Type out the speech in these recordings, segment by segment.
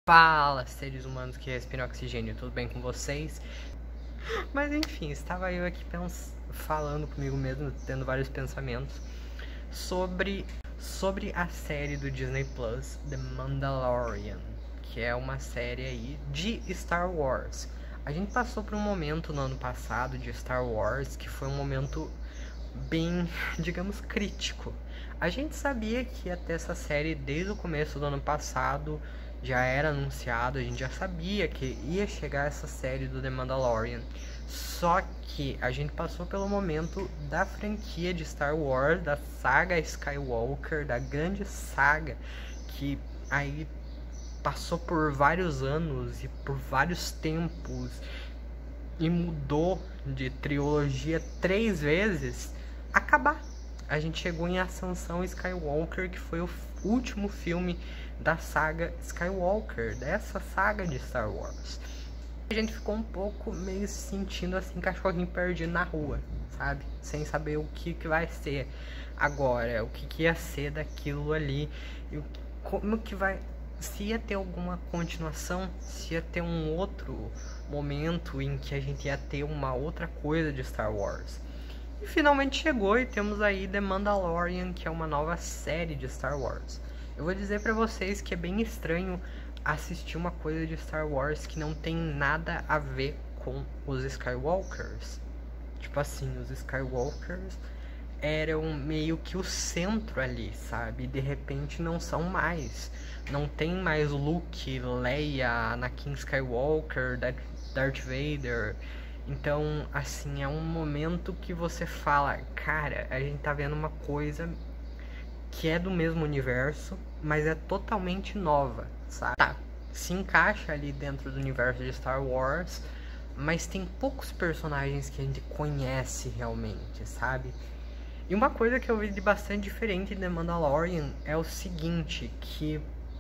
Fala, seres humanos que respiram oxigênio, tudo bem com vocês? Mas enfim, estava eu aqui falando comigo mesmo, tendo vários pensamentos sobre, sobre a série do Disney Plus, The Mandalorian, que é uma série aí de Star Wars. A gente passou por um momento no ano passado de Star Wars que foi um momento bem, digamos, crítico. A gente sabia que ia ter essa série desde o começo do ano passado, já era anunciado, a gente já sabia que ia chegar essa série do The Mandalorian. Só que a gente passou pelo momento da franquia de Star Wars, da saga Skywalker, da grande saga que aí passou por vários anos e por vários tempos e mudou de trilogia 3 vezes, acabar. A gente chegou em Ascensão Skywalker, que foi o último filme da saga Skywalker, dessa saga de Star Wars. A gente ficou um pouco meio se sentindo assim, cachorrinho perdido na rua, sabe? Sem saber o que vai ser agora, o que ia ser daquilo ali, e como que vai, se ia ter alguma continuação, se ia ter um outro momento em que a gente ia ter uma outra coisa de Star Wars. E finalmente chegou e temos aí The Mandalorian, que é uma nova série de Star Wars. Eu vou dizer pra vocês que é bem estranho assistir uma coisa de Star Wars que não tem nada a ver com os Skywalkers. Tipo assim, os Skywalkers eram meio que o centro ali, sabe? De repente não são mais. Não tem mais Luke, Leia, Anakin Skywalker, Darth Vader. Então, assim, é um momento que você fala, cara, a gente tá vendo uma coisa que é do mesmo universo, mas é totalmente nova, sabe? Tá, se encaixa ali dentro do universo de Star Wars, mas tem poucos personagens que a gente conhece realmente, sabe? E uma coisa que eu vi de bastante diferente de The Mandalorian é o seguinte, que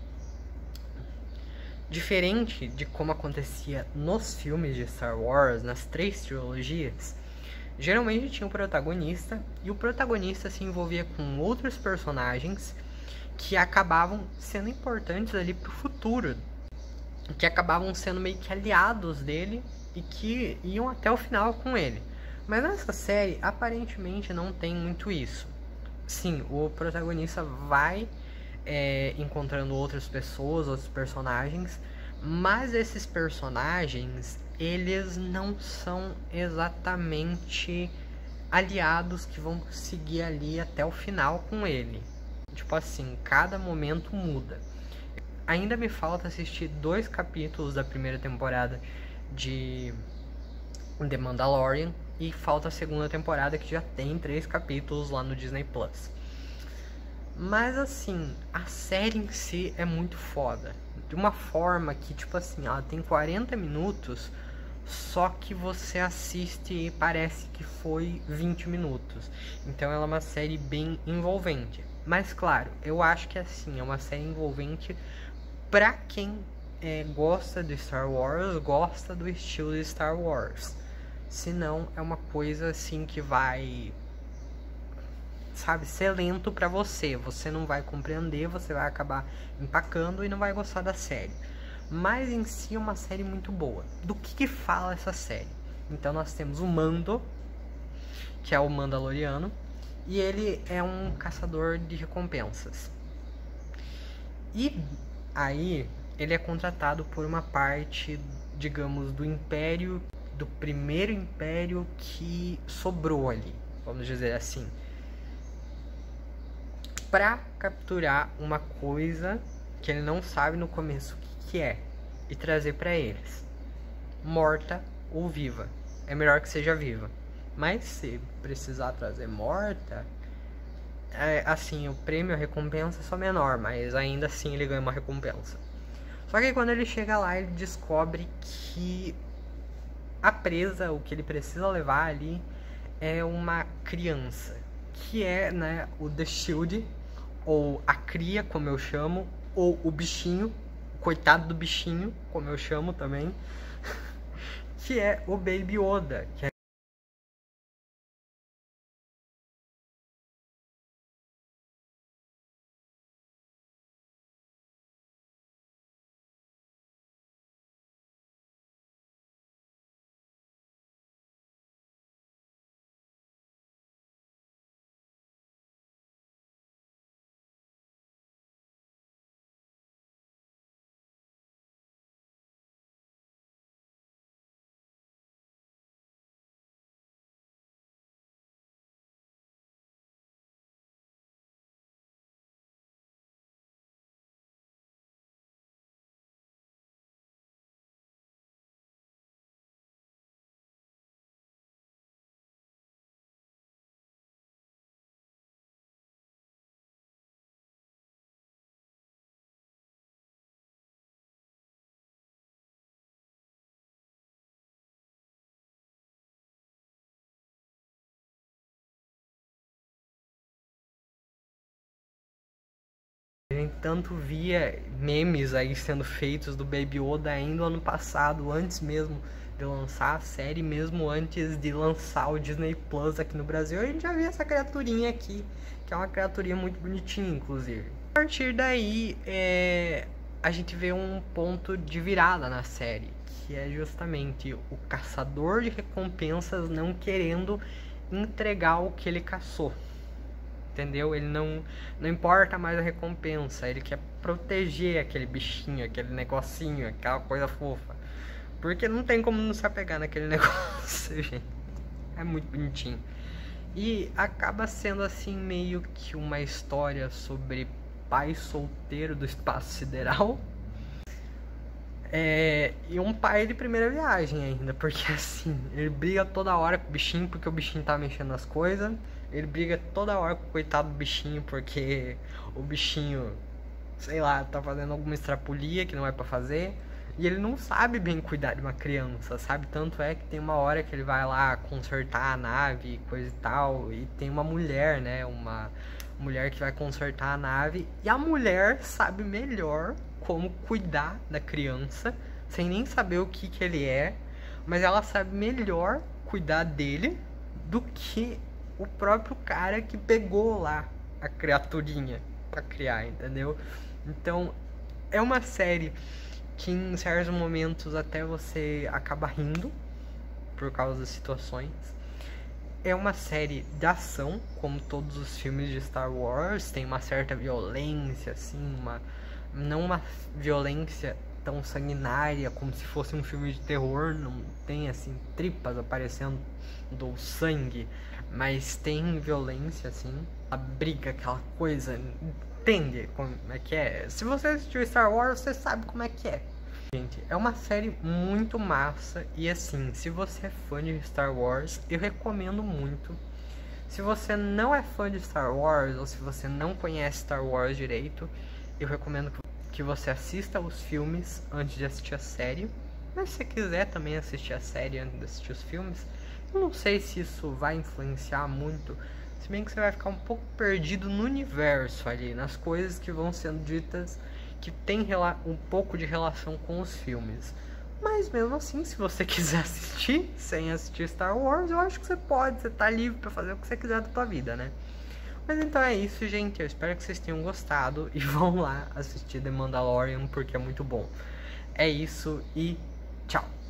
diferente de como acontecia nos filmes de Star Wars, nas 3 trilogias, geralmente tinha um protagonista e o protagonista se envolvia com outros personagens que acabavam sendo importantes ali pro futuro, que acabavam sendo meio que aliados dele e que iam até o final com ele. Mas nessa série, aparentemente não tem muito isso. Sim, o protagonista vai encontrando outras pessoas, outros personagens, mas esses personagens, eles não são exatamente aliados que vão seguir ali até o final com ele. Tipo assim, cada momento muda. Ainda me falta assistir 2 capítulos da primeira temporada de The Mandalorian e falta a segunda temporada, que já tem 3 capítulos lá no Disney Plus. Mas assim, a série em si é muito foda. De uma forma que, tipo assim, ela tem 40 minutos, só que você assiste e parece que foi 20 minutos. Então ela é uma série bem envolvente. Mas claro, eu acho que assim, é uma série envolvente pra quem gosta de Star Wars, gosta do estilo de Star Wars. Se não, é uma coisa assim que vai, sabe, ser lento pra você. Você não vai compreender, você vai acabar empacando e não vai gostar da série. Mas em si é uma série muito boa. Do que fala essa série? Então nós temos o Mando, que é o Mandaloriano, e ele é um caçador de recompensas. E aí ele é contratado por uma parte, digamos, do império, do primeiro império que sobrou ali, vamos dizer assim, para capturar uma coisa que ele não sabe no começo o que é e trazer para eles, morta ou viva. É melhor que seja viva, mas se precisar trazer morta, assim, o prêmio, a recompensa é só menor, mas ainda assim ele ganha uma recompensa. Só que quando ele chega lá, ele descobre que a presa, o que ele precisa levar ali, é uma criança, que é, né, o The Shield, ou a cria, como eu chamo, ou o bichinho, o coitado do bichinho, como eu chamo também, que é o Baby Yoda, que é gente tanto via memes aí sendo feitos do Baby Yoda ainda ano passado, antes mesmo de lançar a série, mesmo antes de lançar o Disney Plus aqui no Brasil, a gente já via essa criaturinha aqui, que é uma criaturinha muito bonitinha, inclusive. A partir daí, a gente vê um ponto de virada na série, que é justamente o caçador de recompensas não querendo entregar o que ele caçou. Entendeu? Ele não importa mais a recompensa, ele quer proteger aquele bichinho, aquele negocinho, aquela coisa fofa. Porque não tem como não se apegar naquele negócio, gente. É muito bonitinho. E acaba sendo assim meio que uma história sobre pai solteiro do espaço sideral. E um pai de primeira viagem ainda, porque assim, ele briga toda hora com o bichinho porque o bichinho tá mexendo nas coisas. Ele briga toda hora com o coitado do bichinho porque o bichinho, sei lá, tá fazendo alguma extrapolia que não é pra fazer. E ele não sabe bem cuidar de uma criança, sabe? Tanto é que tem uma hora que ele vai lá consertar a nave, coisa e tal. E tem uma mulher, né? Uma mulher que vai consertar a nave. E a mulher sabe melhor como cuidar da criança, sem nem saber o que ele é. Mas ela sabe melhor cuidar dele do que o próprio cara que pegou lá a criaturinha pra criar, entendeu? Então, é uma série que em certos momentos até você acaba rindo por causa das situações. É uma série de ação, como todos os filmes de Star Wars, tem uma certa violência, assim, não uma violência tão sanguinária como se fosse um filme de terror, não tem assim tripas aparecendo do sangue, mas tem violência, assim, a briga, aquela coisa, entende como é que é? Se você assistiu Star Wars, você sabe como é que é. Gente, é uma série muito massa e assim, se você é fã de Star Wars, eu recomendo muito. Se você não é fã de Star Wars ou se você não conhece Star Wars direito, eu recomendo que você assista os filmes antes de assistir a série. Mas se você quiser também assistir a série antes de assistir os filmes, eu não sei se isso vai influenciar muito, se bem que você vai ficar um pouco perdido no universo ali, nas coisas que vão sendo ditas que tem um pouco de relação com os filmes. Mas mesmo assim, se você quiser assistir sem assistir Star Wars, eu acho que você pode, você tá livre pra fazer o que você quiser da tua vida, né? Mas então é isso, gente, eu espero que vocês tenham gostado e vão lá assistir The Mandalorian porque é muito bom. É isso e tchau!